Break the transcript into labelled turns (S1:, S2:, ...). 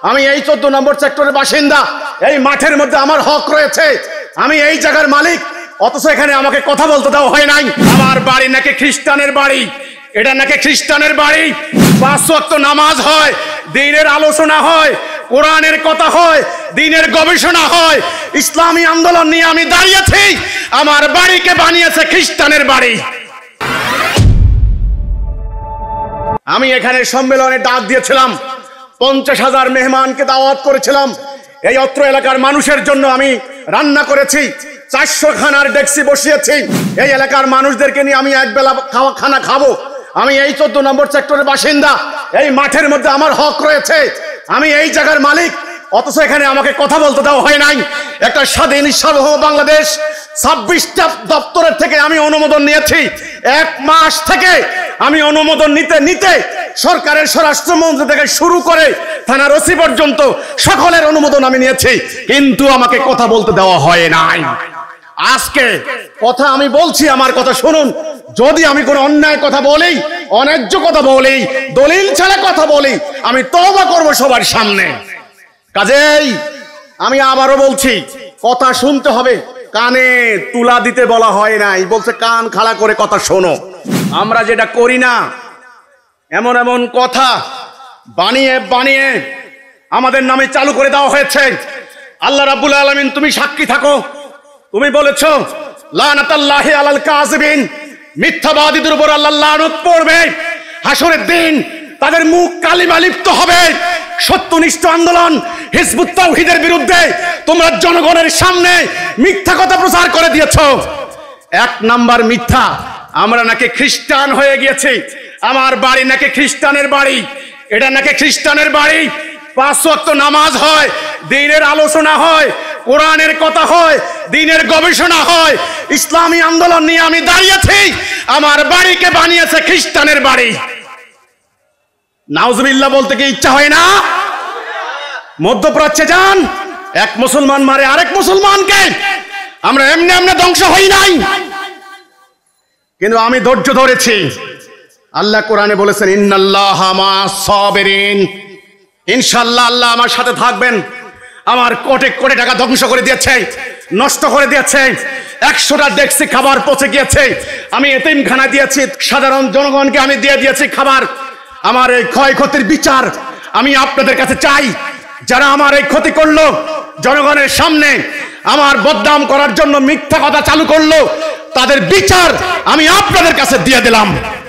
S1: আমি এই 14 নম্বর সেক্টরের বাসিন্দা, এই মাঠের মধ্যে আমার হক রয়েছে, আমি এই জায়গার মালিক, অথচ এখানে আমাকে কথা বলতে দেওয়া হয় নাই। আমার বাড়ি নাকি খ্রিস্টানের বাড়ি, এটা নাকি খ্রিস্টানের বাড়ি, 5 ওয়াক্ত নামাজ হয়, দ্বীনের আলোচনা হয়, কোরআনের কথা হয়, দ্বীনের গবেষণা হয়, ইসলামী আন্দোলন নিয়ে আমি দাঁড়িয়েছি। আমার বাড়িকে বানিয়েছে খ্রিস্টানের বাড়ি। আমি এখানে সম্মেলনে ডাক দিয়েছিলাম, 50,000 মেহমানকে দাওয়াত করেছিলাম। এই অত্র এলাকার মানুষের জন্য আমি রান্না করেছি, 400 খানার ডেক্সি বসিয়েছি। এই এলাকার মানুষদেরকে নিয়ে আমি একবেলা খানা খাবো। আমি এই 14 নম্বর সেক্টরের বাসিন্দা, এই মাঠের মধ্যে আমার হক রয়েছে, আমি এই জায়গার মালিক, অথচ এখানে আমাকে কথা বলতে দেওয়া হয় নাই। একটা স্বাধীন সার্বভৌম বাংলাদেশ 26টা দপ্তরের থেকে আমি অনুমোদন নিয়েছি। 1 মাস থেকে আমি অনুমোদন নিতে সরকারের স্বরাষ্ট্রমন্ত্রী থেকে শুরু করে থানার ওসি পর্যন্ত সকলের অনুমোদন আমি নিয়েছি, কিন্তু আমাকে কথা বলতে দেওয়া হয় নাই। আজকে কথা আমি বলছি, আমার কথা শুনুন। যদি আমি কোনো অন্যায় কথা বলি, অন্যায্য কথা বলি, দলিল ছাড়া কথা বলি, আমি তওবা করব সবার সামনে। কাজেই আমি আবারও বলছি, কথা শুনতে হবে, কানে তুলা দিতে বলা হয় নাই, বলছে কান খাড়া করে কথা শোনো। আমরা যেটা করি না, এমন এমন কথা বানিয়ে বানিয়ে আমাদের নামে চালু করে দেওয়া হয়েছে। আল্লাহ রাব্বুল আলামিন তুমি সাক্ষী থাকো, তুমি বলেছো লানাতাল্লাহি আলাল কাযিবিন, মিথ্যাবাদীদের উপর আল্লাহ লানত পড়বে। হাসরের দিন তাদের মুখ কালিমা লিপ্ত হবে। সত্যনিষ্ঠ আন্দোলন হিজবুত তাওহীদের বিরুদ্ধে তোমরা জনগণের সামনে মিথ্যা কথা প্রচার করে দিয়েছো। 1 নাম্বার মিথ্যা, আমরা নাকি খ্রিস্টান হয়ে গিয়েছি, আমার বাড়ি নাকি খ্রিস্টানের বাড়ি, এটা নাকি খ্রিস্টানের বাড়ি, 5 ওয়াক্ত নামাজ হয়, দ্বীনের আলোচনা হয়, কোরআনের কথা হয়, দ্বীনের গবেষণা হয়, ইসলামী আন্দোলন নিয়ে আমি দাঁড়িয়েছি। আমার বাড়িকে বানিয়েছে খ্রিস্টানের বাড়ি। নাউজুবিল্লাহ বলতে কি ইচ্ছা হয় না? মধ্যপ্রাচ্যে যান, এক মুসলমান মারে আরেক মুসলমানকে, আমরা এমনি এমনি ধ্বংস হই নাই, কিন্তু আমি ধৈর্য ধরেছি। আল্লাহ কোরআনে বলেছেন ইন্নাল্লাহা মা'আস সাবিরিন, ইনশাআল্লাহ আল্লাহ আমার সাথে থাকবেন। আমার কোটি কোটি টাকা ধ্বংস করে দিয়েছে, নষ্ট করে দিয়েছে, 100টা ডেক্সি খাবার পচে গিয়েছে, আমি এতিমখানা দিয়েছি, সাধারণ জনগণকে আমি দিয়ে দিয়েছি খাবার। আমার এই ক্ষয়ক্ষতির বিচার আমি আপনাদের কাছে চাই। যারা আমার এই ক্ষতি করলো, জনগণের সামনে আমার বদনাম করার জন্য মিথ্যা কথা চালু করলো, তাদের বিচার আমি আপনাদের কাছে দিয়ে দিলাম।